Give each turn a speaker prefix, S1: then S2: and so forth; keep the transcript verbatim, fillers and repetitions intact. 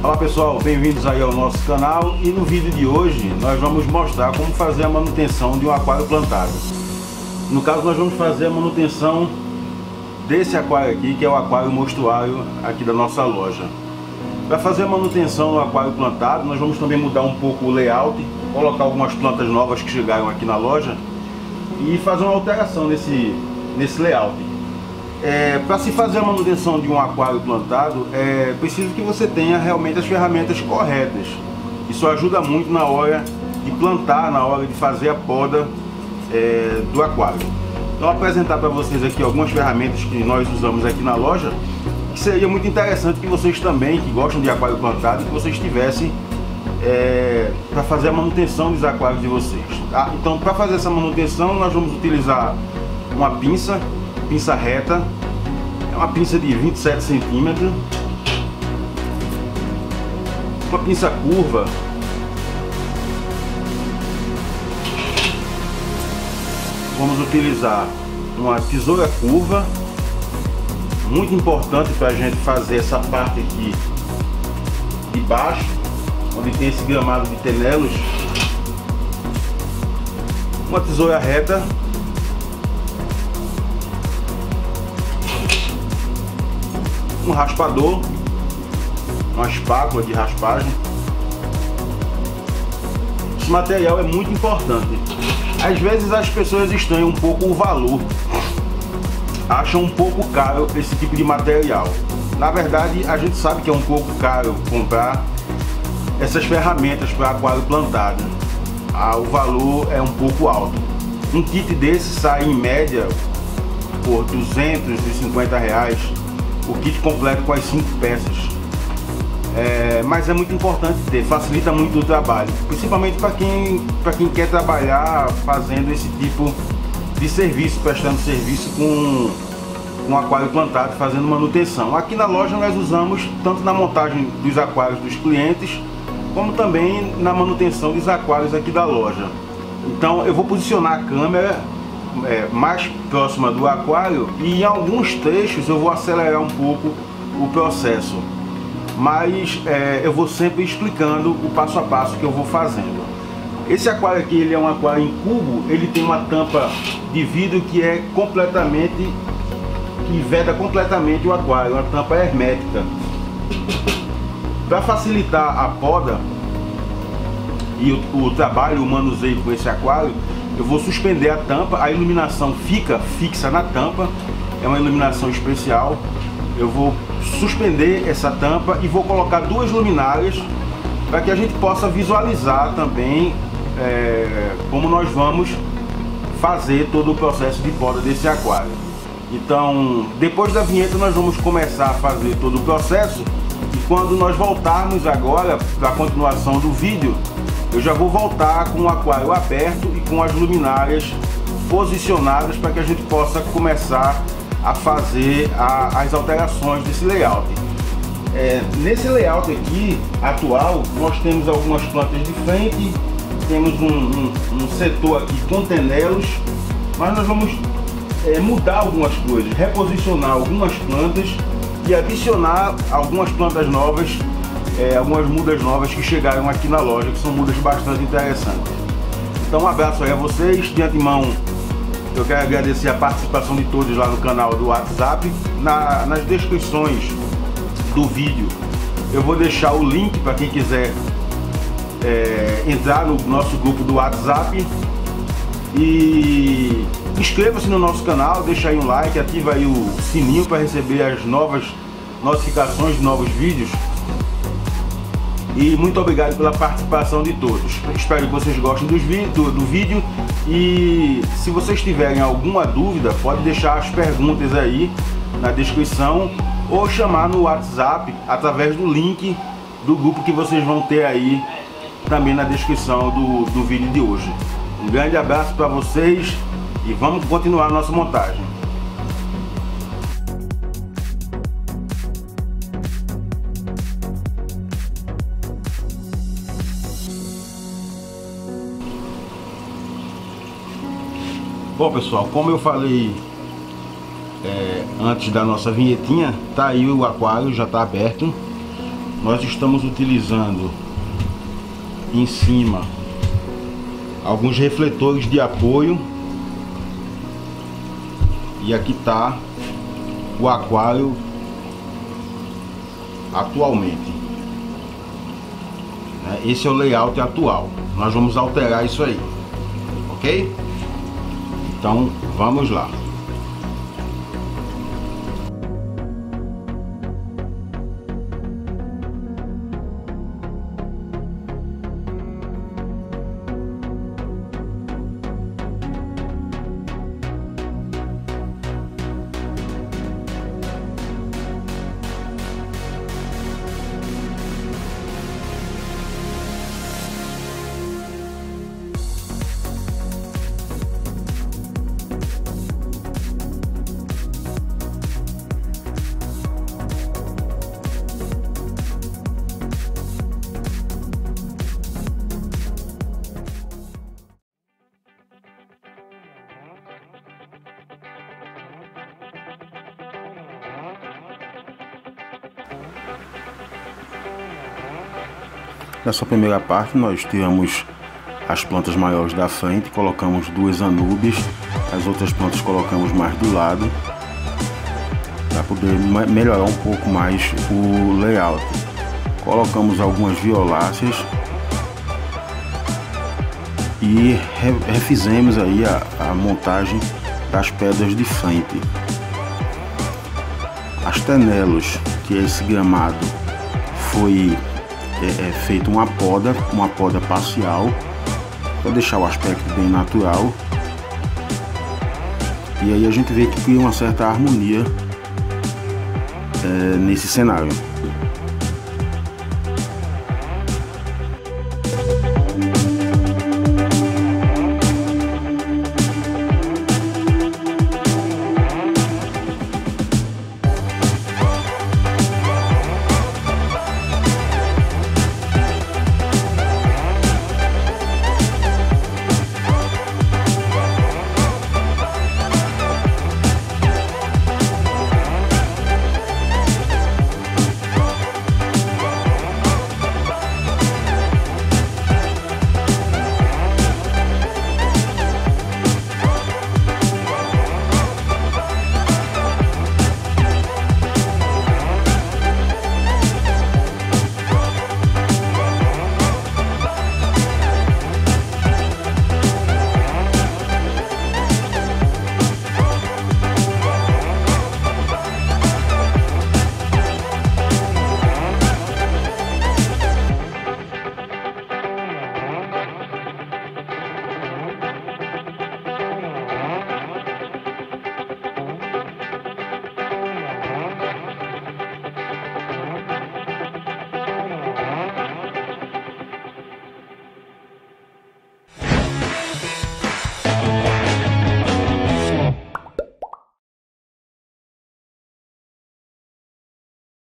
S1: Olá pessoal, bem-vindos aí ao nosso canal, e no vídeo de hoje nós vamos mostrar como fazer a manutenção de um aquário plantado. No caso nós vamos fazer a manutenção desse aquário aqui, que é o aquário mostruário aqui da nossa loja. Para fazer a manutenção do aquário plantado, nós vamos também mudar um pouco o layout, colocar algumas plantas novas que chegaram aqui na loja e fazer uma alteração nesse, nesse layout. É, para se fazer a manutenção de um aquário plantado, é preciso que você tenha realmente as ferramentas corretas. Isso ajuda muito na hora de plantar, na hora de fazer a poda é, do aquário. Então, vou apresentar para vocês aqui algumas ferramentas que nós usamos aqui na loja, que seria muito interessante que vocês também, que gostam de aquário plantado, que vocês tivessem é, para fazer a manutenção dos aquários de vocês. Tá? Então, para fazer essa manutenção, nós vamos utilizar uma pinça, pinça reta, é uma pinça de vinte e sete centímetros, uma pinça curva, vamos utilizar uma tesoura curva, muito importante para a gente fazer essa parte aqui de baixo, onde tem esse gramado de tenelos, uma tesoura reta, um raspador, uma espátula de raspagem. Esse material é muito importante. Às vezes as pessoas estranham um pouco o valor, acham um pouco caro esse tipo de material. Na verdade, a gente sabe que é um pouco caro comprar essas ferramentas para aquário plantado. Ah, o valor é um pouco alto. Um kit desse sai em média por duzentos e cinquenta reais. O kit completo com as cinco peças. É, mas é muito importante ter, facilita muito o trabalho, principalmente para quem, para quem quer trabalhar fazendo esse tipo de serviço, prestando serviço com um aquário plantado, fazendo manutenção. Aqui na loja nós usamos tanto na montagem dos aquários dos clientes, como também na manutenção dos aquários aqui da loja. Então eu vou posicionar a câmera É, mais próxima do aquário, e em alguns trechos eu vou acelerar um pouco o processo, mas é, eu vou sempre explicando o passo a passo que eu vou fazendo. Esse aquário aqui, ele é um aquário em cubo, ele tem uma tampa de vidro que é completamente, que veda completamente o aquário, uma tampa hermética. Para facilitar a poda e o, o trabalho, o manuseio com esse aquário, eu vou suspender a tampa, a iluminação fica fixa na tampa, é uma iluminação especial. Eu vou suspender essa tampa e vou colocar duas luminárias para que a gente possa visualizar também é, como nós vamos fazer todo o processo de poda desse aquário. Então, depois da vinheta nós vamos começar a fazer todo o processo, e quando nós voltarmos agora para a continuação do vídeo, eu já vou voltar com o aquário aberto e com as luminárias posicionadas para que a gente possa começar a fazer a, as alterações desse layout. É, nesse layout aqui atual, nós temos algumas plantas de frente, temos um, um, um setor aqui com tenelos, mas nós vamos é, mudar algumas coisas, reposicionar algumas plantas e adicionar algumas plantas novas. É, algumas mudas novas que chegaram aqui na loja, que são mudas bastante interessantes. Então um abraço aí a vocês. De antemão eu quero agradecer a participação de todos lá no canal do WhatsApp. Na, nas descrições do vídeo eu vou deixar o link para quem quiser é, entrar no nosso grupo do WhatsApp. E inscreva-se no nosso canal, deixa aí um like, ativa aí o sininho para receber as novas notificações de novos vídeos. E muito obrigado pela participação de todos. Espero que vocês gostem dos do, do vídeo. E se vocês tiverem alguma dúvida, pode deixar as perguntas aí na descrição, ou chamar no WhatsApp através do link do grupo que vocês vão ter aí também na descrição do, do vídeo de hoje. Um grande abraço para vocês e vamos continuar a nossa montagem. Bom pessoal, como eu falei é, antes da nossa vinhetinha, tá aí o aquário, já tá aberto. nós estamos utilizando em cima alguns refletores de apoio, e aqui está o aquário atualmente. Esse é o layout atual. Nós vamos alterar isso aí, ok? Então vamos lá. Nessa primeira parte nós tiramos as plantas maiores da frente, colocamos duas anúbias, as outras plantas colocamos mais do lado, para poder melhorar um pouco mais o layout. Colocamos algumas violáceas e refizemos aí a, a montagem das pedras de frente. As tenelos, que é esse gramado, foi É, é feito uma poda, uma poda parcial, para deixar o aspecto bem natural. E aí a gente vê que cria uma certa harmonia é, nesse cenário.